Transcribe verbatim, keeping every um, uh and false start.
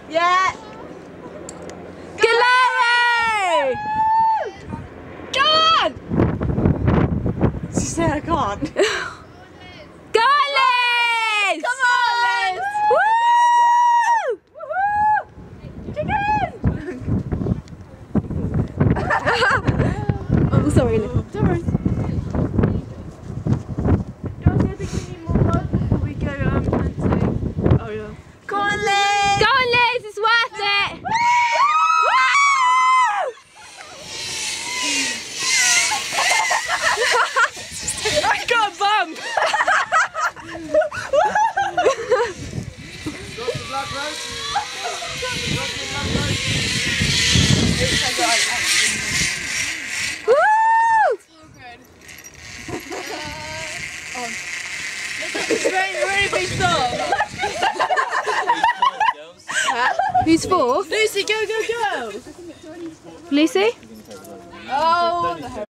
Yeah. Good Larry! Go on! She said I can't. Go on, Liz! Come on, Liz! Woo! Chicken! Oh, sorry, Liz. Don't worry. Don't you think we need more mud before we go um, fencing? Oh yeah. Go on, Liz! Go on, Liz, it's worth it! Woo! I got a bump! Got the black rose? Got the black rose? Woo! It's really, really big dog. Who's fourth? Lucy, go, go, go! Lucy? Oh,